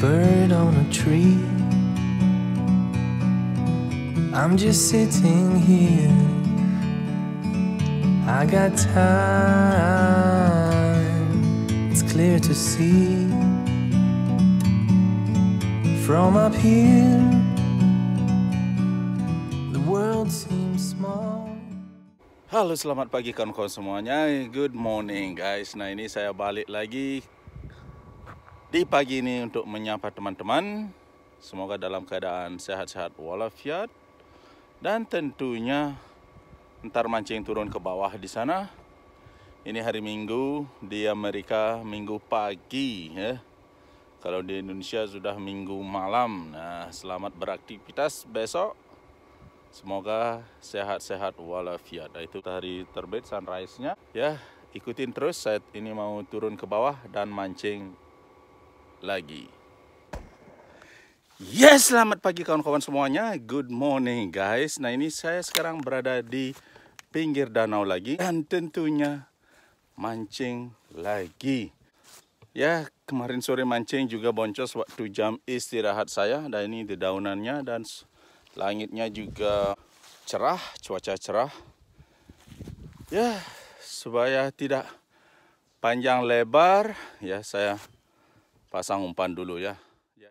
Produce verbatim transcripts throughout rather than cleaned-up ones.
bird on a tree. I'm just sitting here. I got time. It's clear to see from up here. The world seems small. Halo, selamat pagi kawan-kawan semuanya. Good morning guys. Nah, ini saya balik lagi di pagi ini untuk menyapa teman-teman. Semoga dalam keadaan sehat-sehat walafiat. Dan tentunya ntar mancing turun ke bawah di sana. Ini hari Minggu, di Amerika Minggu pagi ya. Kalau di Indonesia sudah Minggu malam. Nah, selamat beraktivitas besok. Semoga sehat-sehat walafiat. Nah, itu hari terbit sunrise-nya. Ya, ikutin terus. Saya ini mau turun ke bawah dan mancing lagi. Yes, selamat pagi kawan-kawan semuanya. Good morning guys. Nah, ini saya sekarang berada di pinggir danau lagi. Dan tentunya mancing lagi. Ya, kemarin sore mancing juga boncos waktu jam istirahat saya. Dan ini dedaunannya dan langitnya juga cerah, cuaca cerah. Ya, supaya tidak panjang lebar, ya saya pasang umpan dulu ya. Ya.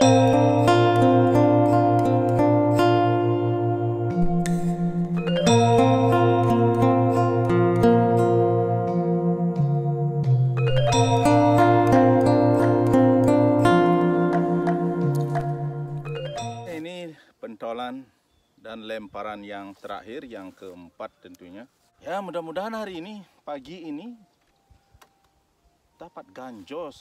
Ini pentolan dan lemparan yang terakhir, yang keempat tentunya. Ya, mudah-mudahan hari ini, pagi ini dapat ganjos.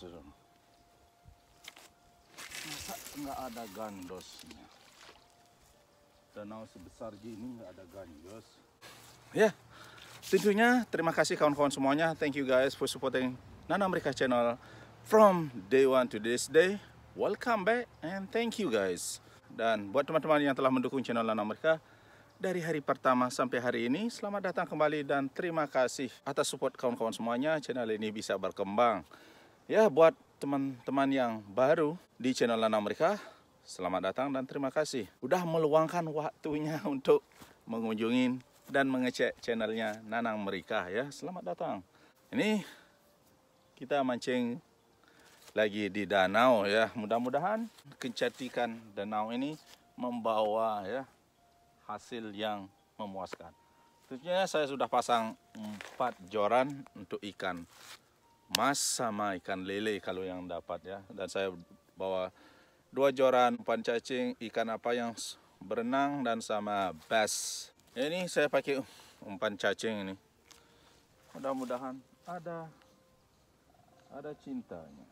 Masa nggak ada gandosnya? Danau sebesar gini nggak ada ganjos. Ya, tentunya terima kasih kawan-kawan semuanya. Thank you guys for supporting Nana Amerika channel from day one to this day. Welcome back and thank you guys. Dan buat teman-teman yang telah mendukung channel Nana Amerika dari hari pertama sampai hari ini, selamat datang kembali dan terima kasih atas support kawan-kawan semuanya. Channel ini bisa berkembang. Ya, buat teman-teman yang baru di channel Nana Amerika, selamat datang dan terima kasih udah meluangkan waktunya untuk mengunjungi dan mengecek channelnya Nana Amerika ya. Selamat datang. Ini kita mancing lagi di danau ya. Mudah-mudahan kecantikan danau ini membawa ya hasil yang memuaskan. Tentunya saya sudah pasang empat joran untuk ikan mas sama ikan lele kalau yang dapat ya. Dan saya bawa dua joran umpan cacing, ikan apa yang berenang dan sama bass. Ini saya pakai umpan cacing ini. Mudah-mudahan ada ada cintanya.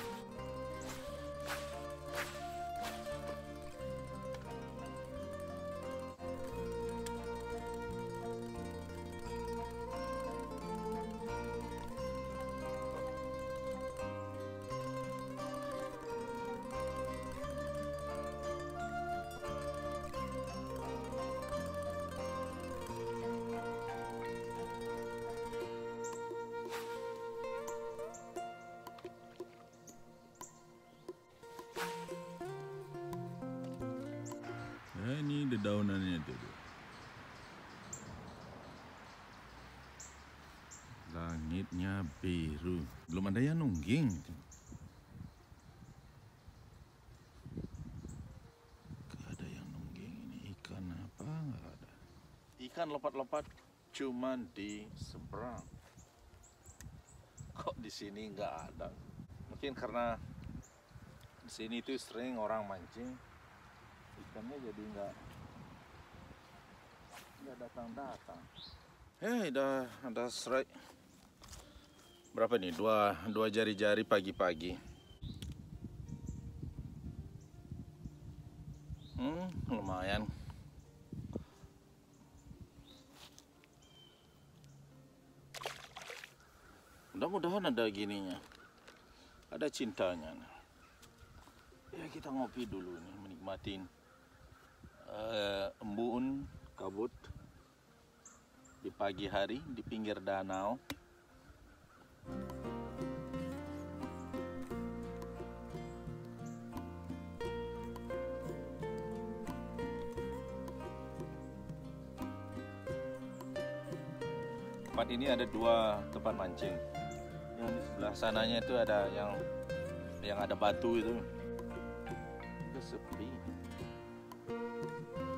Nah, ini dedaunannya dulu. Langitnya biru. Belum ada yang nungging. Gak ada yang nungging. Ini ikan apa? Gak ada. Ikan lopat-lopat cuman di seberang. Kok di sini nggak ada? Mungkin karena di sini tuh sering orang mancing. Ikannya jadi nggak nggak datang-datang. Eh, udah ada strike. Berapa nih? Dua dua jari-jari pagi-pagi. Hmm, lumayan. Mudah-mudahan ada gininya. Ada cintanya. Ya, kita ngopi dulu nih, menikmatin Uh, embun kabut di pagi hari di pinggir danau. tempat ini ada dua tempat mancing. Yang di sebelah sananya itu ada yang yang ada batu itu. Itu sepi.